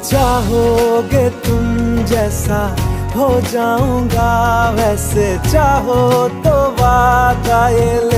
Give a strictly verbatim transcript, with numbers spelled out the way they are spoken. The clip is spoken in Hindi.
चाहोगे तुम जैसा हो जाऊंगा, वैसे चाहो तो वादा ये